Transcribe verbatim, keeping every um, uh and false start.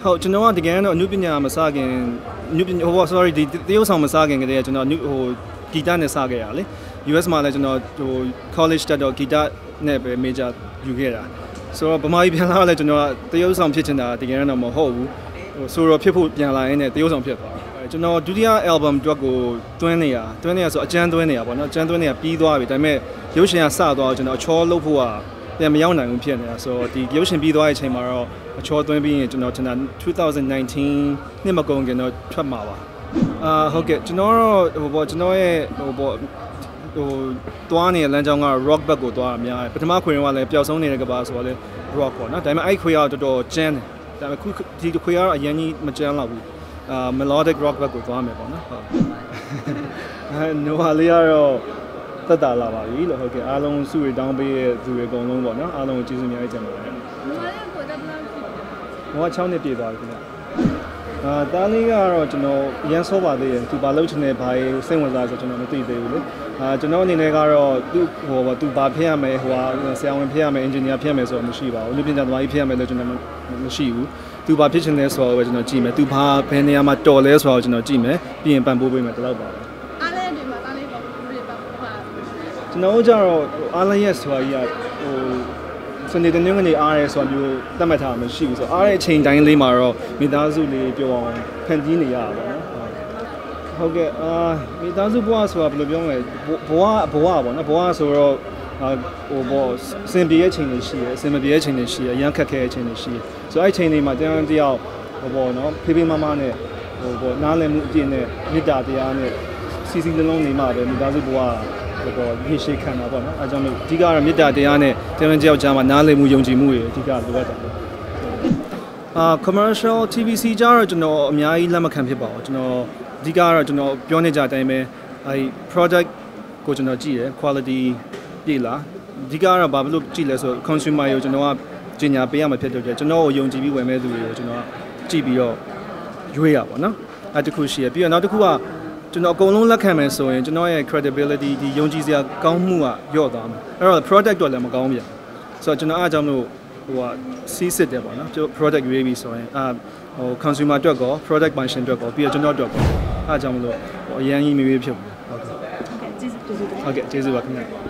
ဟုတ်ကျွန်တော်ကတကယ်တော့အနုပညာမစခင်အနုပညာဟို sorry ဒီတရုတ်ဆောင်မစခင်ကတည်းကကျွန်တော်ဟိုဂီတနဲ့စခဲ့ရလေ U S မှာလည်းကျွန်တော်ဟို college တက်တော့ဂီတနဲ့ပဲ major ယူခဲ့တာဆိုတော့ဗမာပြည်ပြန်လာတော့လည်းကျွန်တော်တရုတ်ဆောင်ဖြစ်ချင်တာတကယ်တော့မဟုတ်ဘူးဟိုဆိုတော့ဖြစ်ဖို့ပြန်လာရင်းနဲ့တရုတ်ဆောင်ဖြစ်သွားတယ်ကျွန်တော်ဒုတိယ album အတွက်ကိုတွင်းနေရတွင်းနေရဆိုအကျန်းတွင်းနေရပေါ့နော်အကျန်းတွင်းနေရပြီးသွားပြီဒါပေမဲ့ရုပ်ရှင်ကစသွားတော့ကျွန်တော်အချောလုပ်ဖို့ကပြန်မရောက်နိုင်ဘူးဖြစ်နေတာဆိုတော့ဒီရုပ်ရှင်ပြီးသွားတဲ့အချိန်မှာတော့အချောသွင်းပြီးရင်ကျွန်တော်ထင်တာtwenty nineteenနှစ်မကုန်ခင်တော့ထွက်မှာပါအာဟုတ်ကဲ့ကျွန်တော်တော့ဟိုပေါ့ကျွန်တော်ရဲ့ဟိုပေါ့ဟိုတွားနေတဲ့လမ်းကြောင်းက rock back ကိုတွားအများပထမခွေကလည်းပျောက်ဆုံးနေတဲ့ကဘာဆိုတော့လေ rock ပေါ့နော်ဒါပေမဲ့အဲ့ခွေကတော်တော်ကျန်းတယ်ဒါပေမဲ့ခုဒီခွေကတော့အရင်ကြီးမကျန်းတော့ဘူးအာ melodic rock back ကိုတွားမယ်ပေါ့နော်ဟုတ်အဲနိုဟာလေးကတော့သက်တာလာပါပြီလို့ဟုတ်ကဲ့အားလုံးစုရတောင်းပေးတဲ့သူတွေအကုန်လုံးပေါ့နော်အားလုံးကိုကျေးဇူးအများကြီးတင်ပါတယ်ဟိုကsixနှစ်ပြည့်သွားပြီခင်ဗျအာတားလေးကတော့ကျွန်တော်ရန်စောပါသေးတယ်သူဘာလုပ်ချင်တယ်ဘာစိတ်ဝင်စားဆိုကျွန်တော်မသိသေးဘူးလေအာကျွန်တော်အနေနဲ့ကတော့သူ့ဟိုသူဘာဖြစ်ရမယ်ဟိုဟာဆရာဝန်ဖြစ်ရမယ်အင်ဂျင်နီယာဖြစ်ရမယ်ဆိုတော့မရှိပါဘူးလူပညာသမားကြီးဖြစ်ရမယ်လို့ကျွန်တော်မရှိဘူးသူဘာဖြစ်ချင်လဲဆိုတော့ပဲကျွန်တော်ကြည့်မယ်သူဘာဘယ်နေရာမှာတော်လဲဆိုတော့ကျွန်တော်ကြည့်မယ်ပြီးရင်ပံ့ပိုးပေးမယ်တလောက်ပါပဲအားလည်းဒီမှာတားလေးပေါ့ဘူးတွေပါပါကျွန်တော်ကြတော့အားလည်းရဲ့ဆိုတာကြီးကဟိုစနေတနင်္ဂနွေအားရဲဆိုတာမျိုးသတ်မှတ်ထားမှမရှိဘူးဆိုတော့အားရဲအချိန်တိုင်းလေးမှာတော့မိသားစုလေးပြောအောင်ဖန်တီးနေရတာပေါ့နော်ဟုတ်ကဲ့အာမိသားစုဘဝဆိုတာဘယ်လိုပြောမလဲဘဝဘဝပေါ့နော်ဘဝဆိုတော့ဟိုဘောစင်ပြေရဲ့ချိန်တွေရှိတယ်စင်မပြေရဲ့ချိန်တွေရှိတယ်အရန်ခက်ခဲရဲ့ချိန်တွေရှိတယ်ဆိုတော့အဲ့ချိန်တွေမှာတရားတရားဟိုဘောနော်ဖေးဖေးမမနဲ့ဟိုဘောနားလည်မှုအပြည့်နဲ့မေတ္တာတရားနဲ့စီစီလုံးလုံးနေမှပဲမိသားစုဘဝတော့ရေရှည်ခံတာပေါ့နော်အဲကြောင့်လို့အဓိကတော့မေတ္တာတရားနဲ့တရားကြောက်ကြားမှာနားလည်မှုယုံကြည်မှုတွေအဓိကလိုအပ်တာပေါ့အာ commercial T V C ကြတော့ကျွန်တော်အများကြီးလက်မခံဖြစ်ပါဘူးကျွန်တော်အဓိကတော့ကျွန်တော်ပြောနေကြတဲ့အတိုင်းပဲအဲ product ကိုကျွန်တော်ကြည့်တယ် quality ပြည်လားအဓိကတော့ဘာလို့ကြည့်လဲဆိုတော့ consumer ကိုကျွန်တော်ကကြီးညာပေးရမှာဖြစ်တော့ကျွန်တော်ကိုယုံကြည်ပြီးဝယ်မဲ့သူတွေကိုကျွန်တော်ကြည့်ပြီးတော့ရွေးရပါတော့အဲတခုရှိရပြီးတော့နောက်တစ်ခုကကျွန်တော်အကုန်လုံးလက်ခံမယ်ဆိုရင်ကျွန်တော်ရဲ့ credibility ဒီယုံကြည်စရာကောင်းမှုကညော့သွားမယ်အဲ့တော့ product တော့လည်းမကောင်းပြန်ဆိုတော့ကျွန်တော်အားကြောင့်လို့ဟိုကစီးစစ်တယ်ပေါ့နော်ကျွန်တော် product ရွေးပြီးဆိုရင်အာဟို consumer အတွက်ကော product function အတွက်ကောပြီးတော့ကျွန်တော်အတွက်ကောအားကြောင့်မလို့ဟိုအရင်ကြီးမရွေးဖြစ်ဘူးဟုတ်ကဲ့ဟုတ်ကဲ့ကျေးဇူးကျေးဇူးဟုတ်ကဲ့ကျေးဇူးပါခင်ဗျာ